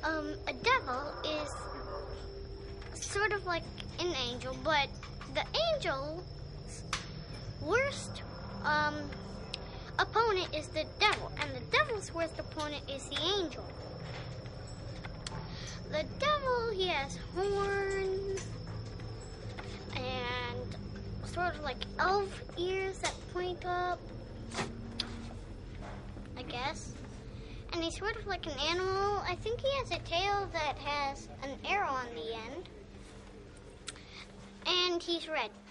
A devil is sort of like an angel, but the angel's worst opponent is the devil, and the devil's worst opponent is the angel. The devil, he has horns and sort of like elf ears that point up, I guess. And he's sort of like an animal. I think he has a tail that has an arrow on the end. And he's red.